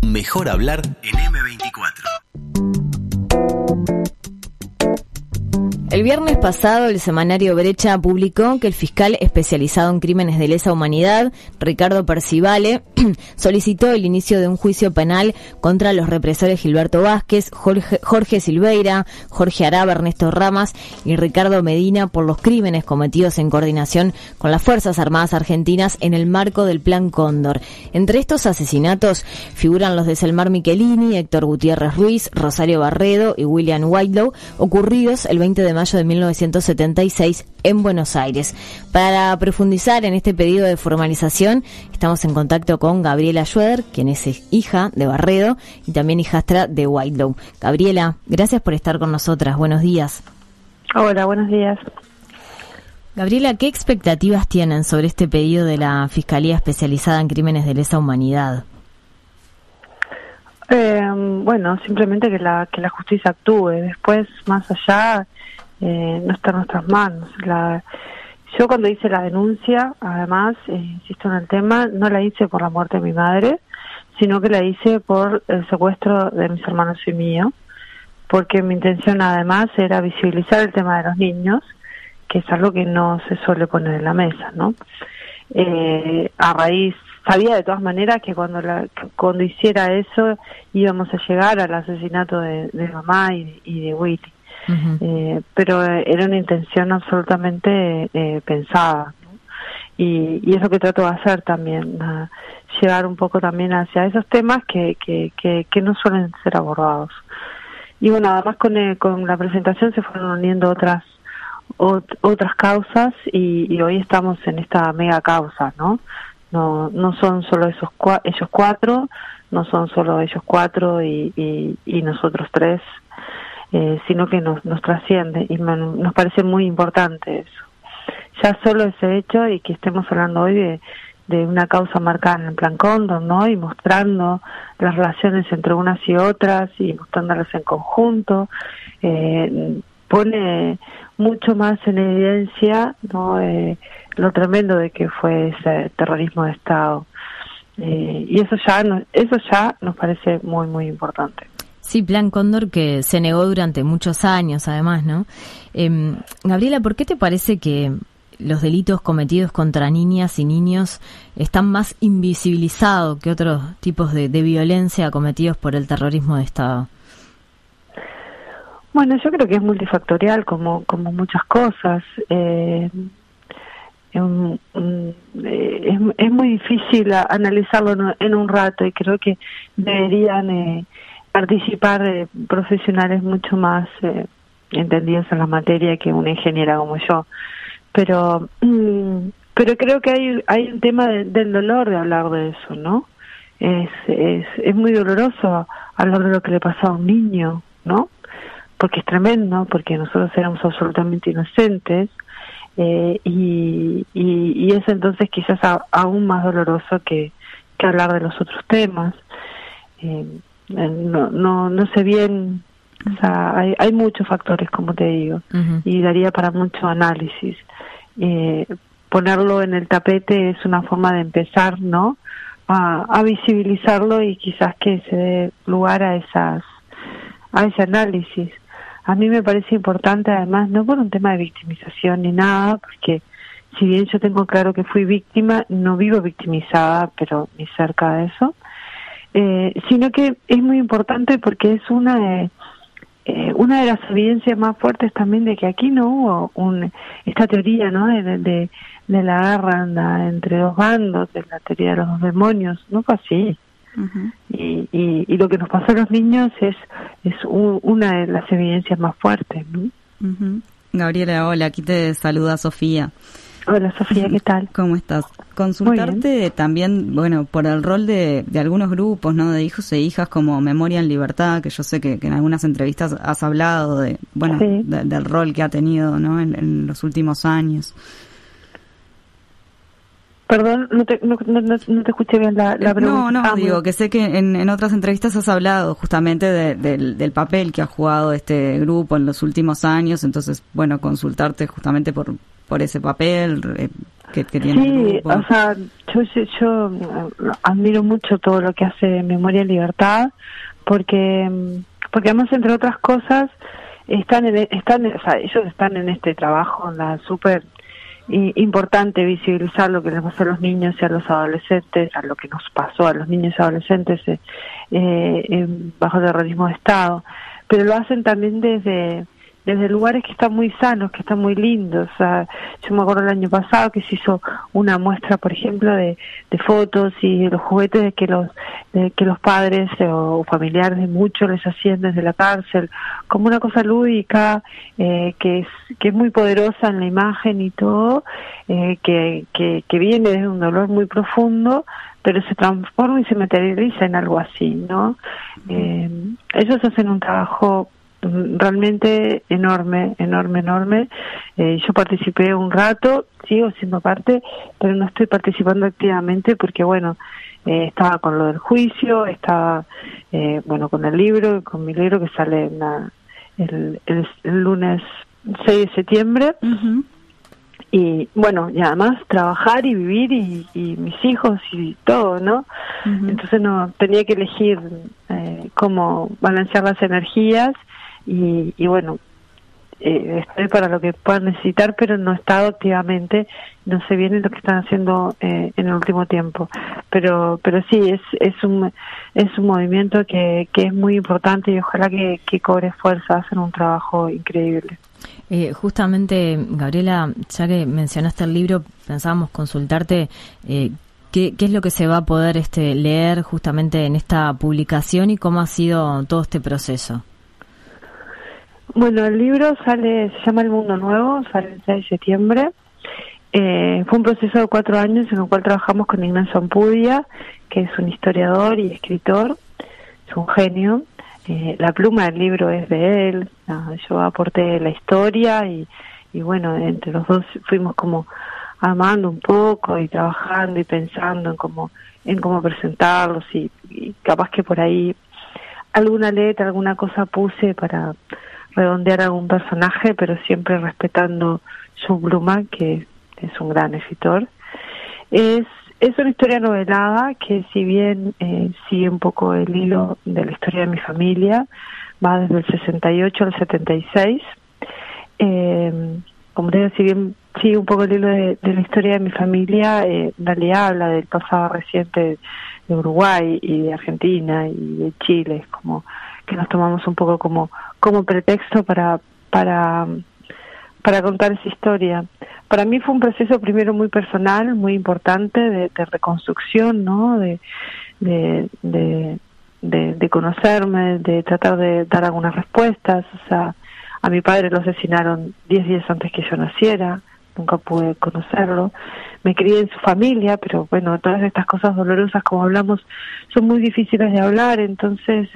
Mejor hablar en M24. El viernes pasado, el semanario Brecha publicó que el fiscal especializado en crímenes de lesa humanidad, Ricardo Percivale, solicitó el inicio de un juicio penal contra los represores Gilberto Vázquez, Jorge Silveira, Jorge Araba, Ernesto Ramas y Ricardo Medina por los crímenes cometidos en coordinación con las Fuerzas Armadas Argentinas en el marco del Plan Cóndor. Entre estos asesinatos figuran los de Selmar Michelini, Héctor Gutiérrez Ruiz, Rosario Barredo y William Whitelow, ocurridos el 20 de mayo de 1976 en Buenos Aires. Para profundizar en este pedido de formalización, estamos en contacto con Gabriela Schroeder, quien es hija de Barredo y también hijastra de Whitelow. Gabriela, gracias por estar con nosotras. Buenos días. Hola, buenos días. Gabriela, ¿qué expectativas tienen sobre este pedido de la Fiscalía Especializada en Crímenes de Lesa Humanidad? Bueno, simplemente que la justicia actúe. Después, más allá, no está en nuestras manos. Yo cuando hice la denuncia, además, insisto en el tema, no la hice por la muerte de mi madre, sino que la hice por el secuestro de mis hermanos y mío, porque mi intención además era visibilizar el tema de los niños, que es algo que no se suele poner en la mesa, ¿no? Sabía de todas maneras que cuando hiciera eso íbamos a llegar al asesinato de mamá y de Willy. Uh-huh. Pero era una intención absolutamente pensada, ¿no? Y es lo que trato de hacer también, llegar un poco también hacia esos temas que no suelen ser abordados. Y bueno, además con la presentación se fueron uniendo otras causas y hoy estamos en esta mega causa, ¿no? No son solo ellos cuatro, no son solo ellos cuatro y nosotros tres, sino que nos trasciende y nos parece muy importante eso. Ya solo ese hecho y que estemos hablando hoy de una causa marcada en el Plan Cóndor, ¿no? Y mostrando las relaciones entre unas y otras y mostrándolas en conjunto, pone mucho más en evidencia, ¿no? Lo tremendo de que fue ese terrorismo de Estado. Y eso ya nos parece muy, muy importante. Sí, Plan Cóndor que se negó durante muchos años, además, ¿no? Gabriela, ¿por qué te parece que los delitos cometidos contra niñas y niños están más invisibilizados que otros tipos de violencia cometidos por el terrorismo de Estado? Bueno, yo creo que es multifactorial, como muchas cosas. Es muy difícil analizarlo en un rato y creo que deberían participar profesionales mucho más entendidos en la materia que una ingeniera como yo. Pero creo que hay un tema del dolor de hablar de eso, ¿no? Es muy doloroso hablar de lo que le pasó a un niño, ¿no? Porque es tremendo, porque nosotros éramos absolutamente inocentes, y es entonces quizás aún más doloroso que hablar de los otros temas. No sé bien, o sea, hay muchos factores, como te digo, uh-huh. Y daría para mucho análisis. Ponerlo en el tapete es una forma de empezar, ¿no? A visibilizarlo y quizás que se dé lugar a ese análisis. A mí me parece importante, además, no por un tema de victimización ni nada, porque si bien yo tengo claro que fui víctima, no vivo victimizada, pero ni cerca de eso, sino que es muy importante porque es una de las evidencias más fuertes también de que aquí no hubo esta teoría, ¿no? de la guerra entre dos bandos, de la teoría de los dos demonios, no fue así. Uh-huh. Y lo que nos pasó a los niños es una de las evidencias más fuertes, ¿no? Uh-huh. Gabriela, hola, aquí te saluda Sofía. Hola Sofía, ¿qué tal? ¿Cómo estás? Consultarte también, bueno, por el rol de algunos grupos, ¿no? De hijos e hijas como Memoria en Libertad, que yo sé que en algunas entrevistas has hablado de, bueno, sí, del rol que ha tenido, ¿no? En los últimos años. Perdón, no te escuché bien la pregunta. No, digo que sé que en otras entrevistas has hablado justamente del papel que ha jugado este grupo en los últimos años, entonces, bueno, consultarte justamente por ese papel, que tiene el grupo. O sea, yo admiro mucho todo lo que hace Memoria en Libertad, porque además, entre otras cosas, o sea, ellos están en este trabajo, súper importante visibilizar lo que les pasó a los niños y a los adolescentes, a lo que nos pasó a los niños y adolescentes bajo el terrorismo de Estado, pero lo hacen también desde lugares que están muy sanos, que están muy lindos. O sea, yo me acuerdo el año pasado que se hizo una muestra, por ejemplo, de fotos y de los juguetes que los padres o familiares de muchos les hacían desde la cárcel, como una cosa lúdica, que es muy poderosa en la imagen y todo, que viene desde un dolor muy profundo, pero se transforma y se materializa en algo así, ¿no? Ellos hacen un trabajo realmente enorme. Yo participé un rato, sigo siendo parte, pero no estoy participando activamente porque, bueno, estaba con lo del juicio, estaba, con el libro, con mi libro que sale el lunes 6 de septiembre. Uh-huh. Y bueno, y además trabajar y vivir y mis hijos y todo, ¿no? Uh-huh. Entonces no tenía que elegir cómo balancear las energías y bueno, estoy para lo que puedan necesitar, pero no he estado activamente, no sé bien lo que están haciendo en el último tiempo, pero sí es un movimiento que es muy importante y ojalá que cobre fuerza. Hacen un trabajo increíble. Justamente, Gabriela, ya que mencionaste el libro, pensábamos consultarte qué es lo que se va a poder leer justamente en esta publicación y cómo ha sido todo este proceso. Bueno, el libro se llama El Mundo Nuevo, sale el 6 de septiembre. Fue un proceso de 4 años en el cual trabajamos con Ignacio Ampudia, que es un historiador y escritor, es un genio. La pluma del libro es de él, yo aporté la historia y bueno, entre los dos fuimos como armando un poco y trabajando y pensando en cómo presentarlos y capaz que por ahí alguna letra, alguna cosa puse para redondear algún personaje, pero siempre respetando su pluma, que es un gran escritor. Es una historia novelada que, si bien sigue un poco el hilo de la historia de mi familia, va desde el 68 al 76. Como te digo, si bien sigue un poco el hilo de la historia de mi familia, en realidad habla del pasado reciente de Uruguay y de Argentina y de Chile. Es como que nos tomamos un poco como pretexto para contar esa historia. Para mí fue un proceso primero muy personal, muy importante, de reconstrucción, ¿no? De conocerme, de tratar de dar algunas respuestas. O sea, a mi padre lo asesinaron 10 días antes que yo naciera, nunca pude conocerlo. Me crié en su familia, pero bueno, todas estas cosas dolorosas, como hablamos, son muy difíciles de hablar, entonces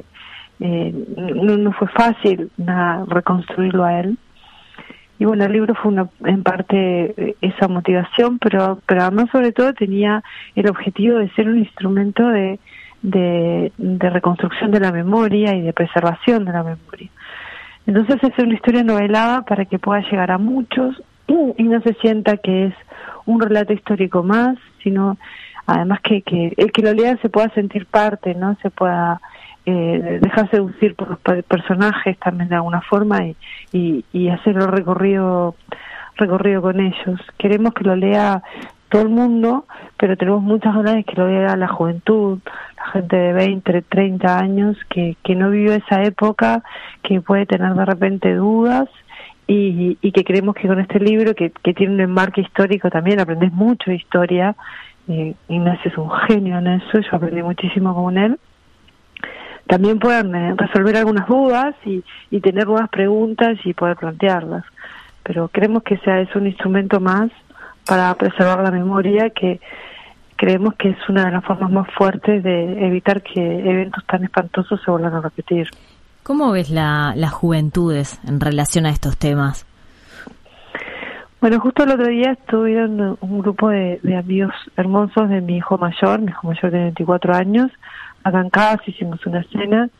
no fue fácil reconstruirlo a él. Y bueno, el libro fue en parte esa motivación, pero además sobre todo tenía el objetivo de ser un instrumento de reconstrucción de la memoria y de preservación de la memoria. Entonces es una historia novelada para que pueda llegar a muchos y no se sienta que es un relato histórico más, sino además que el que lo lea se pueda sentir parte, ¿no? Se pueda dejar seducir por los personajes también de alguna forma y hacer el recorrido con ellos. Queremos que lo lea todo el mundo, pero tenemos muchas ganas de que lo lea la juventud, la gente de 20, 30 años que no vivió esa época, que puede tener de repente dudas y que creemos que con este libro que tiene un enmarque histórico también aprendes mucho de historia. Ignacio es un genio en eso, yo aprendí muchísimo con él. También pueden resolver algunas dudas y tener nuevas preguntas y poder plantearlas. Pero creemos que es un instrumento más para preservar la memoria, que creemos que es una de las formas más fuertes de evitar que eventos tan espantosos se vuelvan a repetir. ¿Cómo ves las juventudes en relación a estos temas? Bueno, justo el otro día estuvieron un grupo de amigos hermosos de mi hijo mayor tiene 24 años, acá en casa hicimos una cena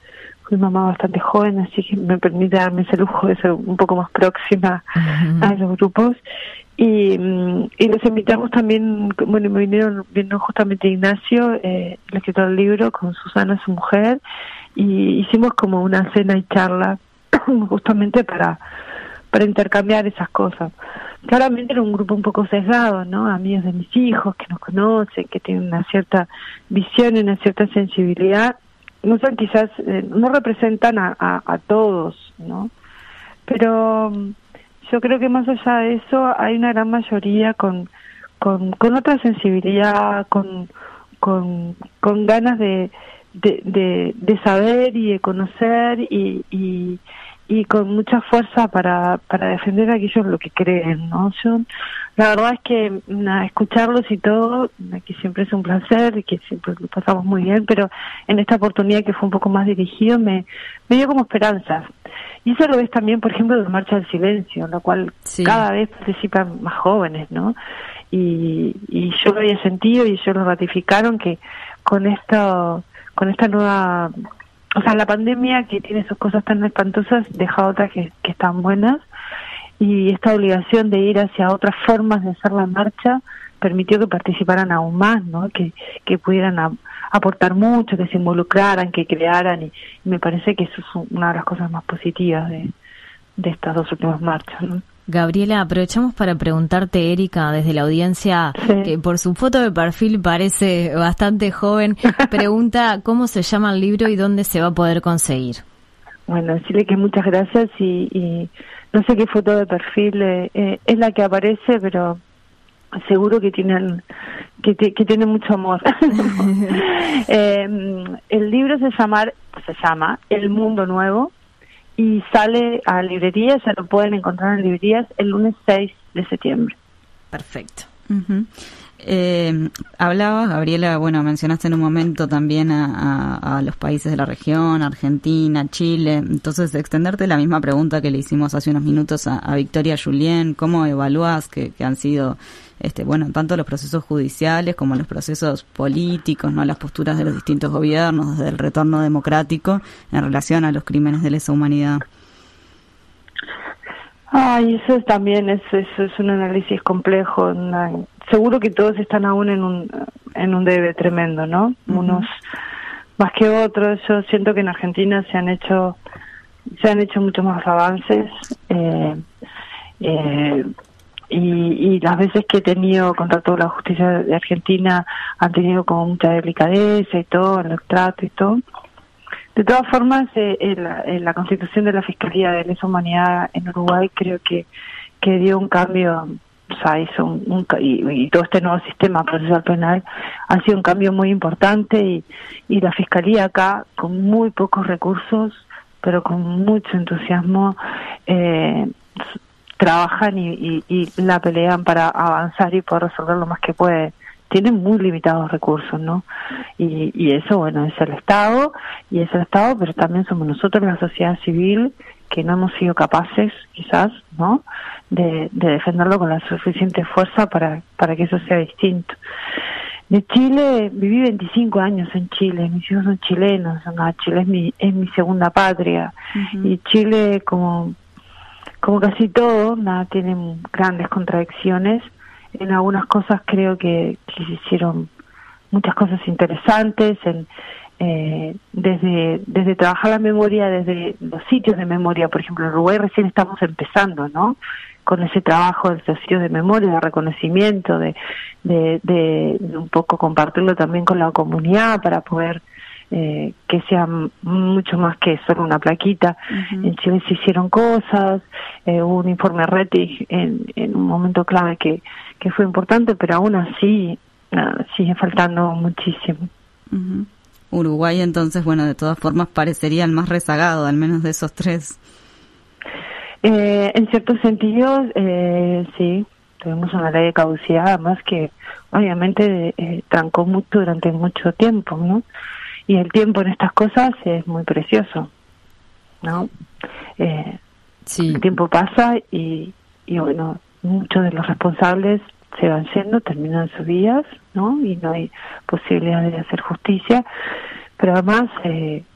fui mamá bastante joven, así que me permite darme ese lujo de ser un poco más próxima a los grupos. Y los invitamos también, bueno, vino justamente Ignacio, el escritor del libro, con Susana, su mujer, y hicimos como una cena y charla justamente para intercambiar esas cosas. Claramente era un grupo un poco sesgado, ¿no? Amigos de mis hijos que nos conocen, que tienen una cierta visión y una cierta sensibilidad. No son quizás, no representan a todos, ¿no? Pero yo creo que más allá de eso hay una gran mayoría con otra sensibilidad, con ganas de saber y de conocer y con mucha fuerza para defender a aquellos lo que creen, ¿no? Yo, la verdad es que escucharlos y todo, que siempre es un placer y que siempre lo pasamos muy bien, pero en esta oportunidad que fue un poco más dirigido me dio como esperanzas. Y eso lo ves también, por ejemplo, de Marcha del Silencio, en la cual cada vez participan más jóvenes, ¿no? Y yo lo había sentido y ellos lo ratificaron que con esta nueva, o sea, la pandemia, que tiene sus cosas tan espantosas, deja otras que están buenas, y esta obligación de ir hacia otras formas de hacer la marcha permitió que participaran aún más, ¿no? Que pudieran aportar mucho, que se involucraran, que crearan, y me parece que eso es una de las cosas más positivas de estas dos últimas marchas, ¿no? Gabriela, aprovechamos para preguntarte, Erika, desde la audiencia, que por su foto de perfil parece bastante joven, pregunta cómo se llama el libro y dónde se va a poder conseguir. Bueno, decirle que muchas gracias y no sé qué foto de perfil es la que aparece, pero seguro que tiene mucho amor. El libro se llama El Mundo Nuevo y sale a librerías, ya lo pueden encontrar en librerías el lunes 6 de septiembre. Perfecto. Hablabas, Gabriela, bueno, mencionaste en un momento también a los países de la región, Argentina, Chile, entonces extenderte la misma pregunta que le hicimos hace unos minutos a Victoria Julién, ¿cómo evaluás que han sido, bueno, tanto los procesos judiciales como los procesos políticos, ¿no? Las posturas de los distintos gobiernos desde el retorno democrático en relación a los crímenes de lesa humanidad? Ay, eso también es un análisis complejo. Seguro que todos están aún en un debe tremendo, ¿no? Uh-huh. Unos más que otros. Yo siento que en Argentina se han hecho muchos más avances. Y las veces que he tenido contacto con la justicia de Argentina han tenido como mucha delicadeza y todo, en los tratos y todo. De todas formas, la constitución de la Fiscalía de Lesa Humanidad en Uruguay creo que dio un cambio, o sea, hizo y todo este nuevo sistema procesal penal ha sido un cambio muy importante y la Fiscalía acá, con muy pocos recursos, pero con mucho entusiasmo, trabajan y la pelean para avanzar y poder resolver lo más que puede. Tienen muy limitados recursos, ¿no? Y eso, bueno, es el Estado, pero también somos nosotros, la sociedad civil, que no hemos sido capaces, quizás, ¿no?, de defenderlo con la suficiente fuerza para que eso sea distinto. De Chile, viví 25 años en Chile, mis hijos son chilenos, Chile es mi segunda patria, uh-huh. Y Chile, como casi todo, tiene grandes contradicciones. En algunas cosas creo que se hicieron muchas cosas interesantes, desde trabajar la memoria, desde los sitios de memoria. Por ejemplo, en Uruguay recién estamos empezando, ¿no?, con ese trabajo de los sitios de memoria, de reconocimiento, de un poco compartirlo también con la comunidad para poder que sea mucho más que solo una plaquita. Uh-huh. En Chile se hicieron cosas, hubo un informe RETIG en un momento clave que fue importante, pero aún así sigue faltando muchísimo. Uh-huh. Uruguay, entonces, bueno, de todas formas parecería el más rezagado, al menos de esos tres. En ciertos sentidos, sí, tuvimos una ley de caducidad, además que obviamente trancó mucho durante mucho tiempo, ¿no? Y el tiempo en estas cosas es muy precioso, ¿no? Sí. El tiempo pasa y bueno, muchos de los responsables se van yendo, terminan sus vidas, ¿no? Y no hay posibilidad de hacer justicia, pero además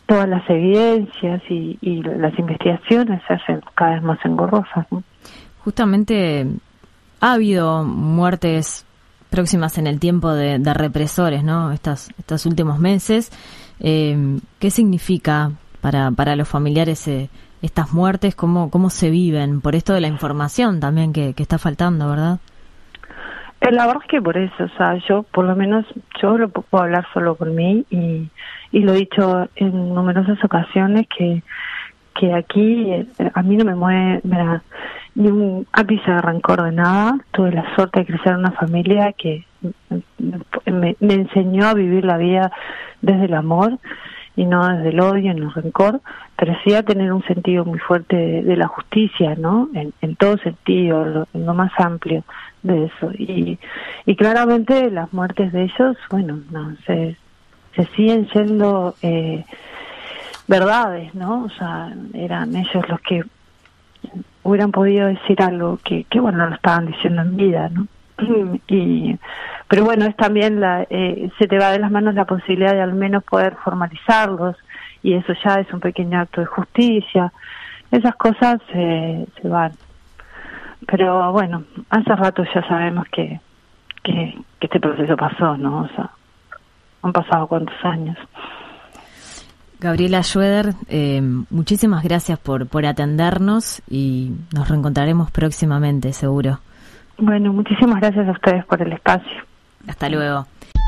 todas las evidencias y las investigaciones se hacen cada vez más engorrosas, ¿no? Justamente ha habido muertes próximas en el tiempo de represores, ¿no? Estos últimos meses. ¿Qué significa para los familiares estas muertes? ¿Cómo se viven? Por esto de la información también que está faltando, ¿verdad? La verdad es que por eso, o sea, yo por lo menos, yo lo puedo hablar solo por mí y lo he dicho en numerosas ocasiones que aquí a mí no me mueve ni un ápice de rencor de nada. Tuve la suerte de crecer en una familia que me enseñó a vivir la vida desde el amor y no desde el odio ni el rencor, pero sí a tener un sentido muy fuerte de la justicia, ¿no? En todo sentido, en lo más amplio de eso. Y claramente las muertes de ellos, bueno, no se siguen siendo verdades, ¿no? O sea, eran ellos los que hubieran podido decir algo que bueno, lo estaban diciendo en vida, ¿no? Pero bueno, es también se te va de las manos la posibilidad de al menos poder formalizarlos, y eso ya es un pequeño acto de justicia. Esas cosas se van. Pero bueno, hace rato ya sabemos que este proceso pasó, ¿no? O sea, han pasado cuántos años. Gabriela Schroeder, muchísimas gracias por atendernos y nos reencontraremos próximamente, seguro. Bueno, muchísimas gracias a ustedes por el espacio. Hasta luego.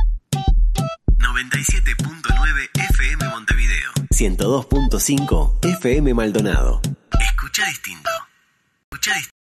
97.9 FM Montevideo. 102.5 FM Maldonado. Escucha distinto.